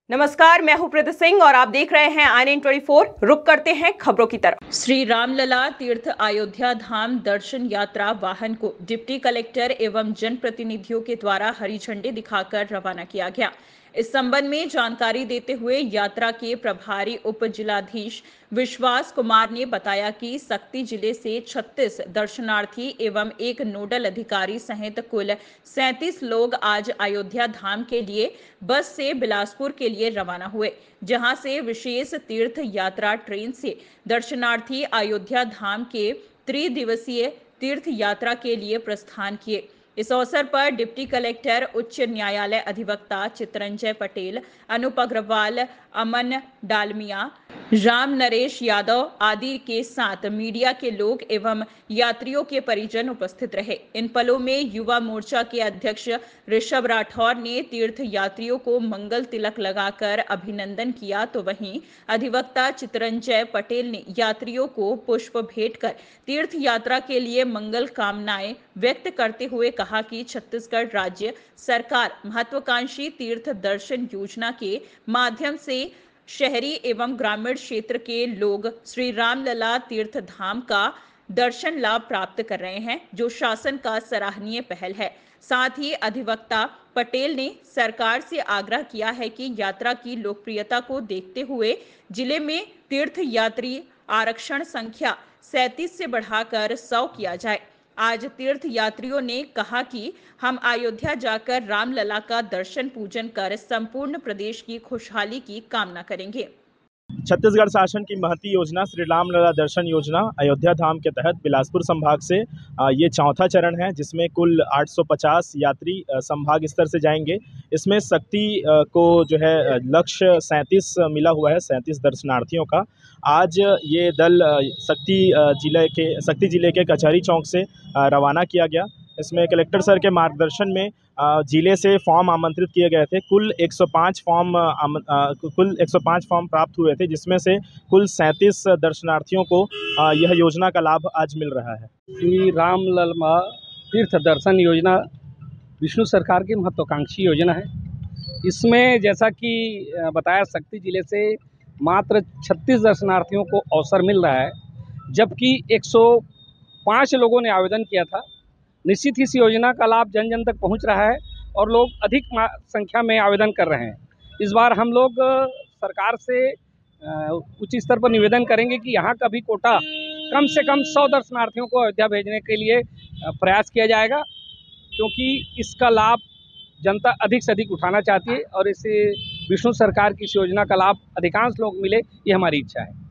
नमस्कार, मैं हूं प्रीति सिंह और आप देख रहे हैं INN 24। रुक करते हैं खबरों की तरफ। श्री रामलला तीर्थ अयोध्या धाम दर्शन यात्रा वाहन को डिप्टी कलेक्टर एवं जनप्रतिनिधियों के द्वारा हरी झंडी दिखाकर रवाना किया गया। इस संबंध में जानकारी देते हुए यात्रा के प्रभारी उप जिलाधीश विश्वास कुमार ने बताया कि सक्ती जिले से 36 दर्शनार्थी एवं एक नोडल अधिकारी सहित कुल 37 लोग आज अयोध्या धाम के लिए बस से बिलासपुर के लिए रवाना हुए, जहां से विशेष तीर्थ यात्रा ट्रेन से दर्शनार्थी अयोध्या धाम के त्रिदिवसीय तीर्थ यात्रा के लिए प्रस्थान किए। इस अवसर पर डिप्टी कलेक्टर, उच्च न्यायालय अधिवक्ता चितरंजय पटेल, अनूप अग्रवाल, अमन डालमिया, राम नरेश यादव आदि के साथ मीडिया के लोग एवं यात्रियों के परिजन उपस्थित रहे। इन पलों में युवा मोर्चा के अध्यक्ष ऋषभ राठौर ने तीर्थ यात्रियों को मंगल तिलक लगाकर अभिनंदन किया, तो वहीं अधिवक्ता चितरंजय पटेल ने यात्रियों को पुष्प भेंट कर तीर्थ यात्रा के लिए मंगल कामनाएं व्यक्त करते हुए कहा कि छत्तीसगढ़ राज्य सरकार महत्वाकांक्षी तीर्थ दर्शन योजना के माध्यम से शहरी एवं ग्रामीण क्षेत्र के लोग श्री रामलला तीर्थ धाम का दर्शन लाभ प्राप्त कर रहे हैं, जो शासन का सराहनीय पहल है। साथ ही अधिवक्ता पटेल ने सरकार से आग्रह किया है कि यात्रा की लोकप्रियता को देखते हुए जिले में तीर्थ यात्री आरक्षण संख्या 37 से बढ़ाकर 100 किया जाए। आज तीर्थ यात्रियों ने कहा कि हम अयोध्या जाकर रामलला का दर्शन पूजन कर संपूर्ण प्रदेश की खुशहाली की कामना करेंगे। छत्तीसगढ़ शासन की महती योजना श्री रामलला दर्शन योजना अयोध्या धाम के तहत बिलासपुर संभाग से ये चौथा चरण है, जिसमें कुल 850 यात्री संभाग स्तर से जाएंगे। इसमें सक्ती को जो है लक्ष्य 37 मिला हुआ है, 37 दर्शनार्थियों का। आज ये दल सक्ती जिले के कचहरी चौक से रवाना किया गया। इसमें कलेक्टर सर के मार्गदर्शन में जिले से फॉर्म आमंत्रित किए गए थे। कुल 105 फॉर्म प्राप्त हुए थे, जिसमें से कुल 37 दर्शनार्थियों को यह योजना का लाभ आज मिल रहा है। श्री रामलला तीर्थ दर्शन योजना विष्णु सरकार की महत्वाकांक्षी योजना है। इसमें जैसा कि बताया, सक्ती जिले से मात्र 36 दर्शनार्थियों को अवसर मिल रहा है, जबकि 105 लोगों ने आवेदन किया था। निश्चित ही इस योजना का लाभ जन जन तक पहुंच रहा है और लोग अधिक संख्या में आवेदन कर रहे हैं। इस बार हम लोग सरकार से उच्च स्तर पर निवेदन करेंगे कि यहाँ का भी कोटा कम से कम 100 दर्शनार्थियों को अयोध्या भेजने के लिए प्रयास किया जाएगा, क्योंकि इसका लाभ जनता अधिक से अधिक उठाना चाहती है और इसे विष्णु सरकार की इस योजना का लाभ अधिकांश लोग मिले, ये हमारी इच्छा है।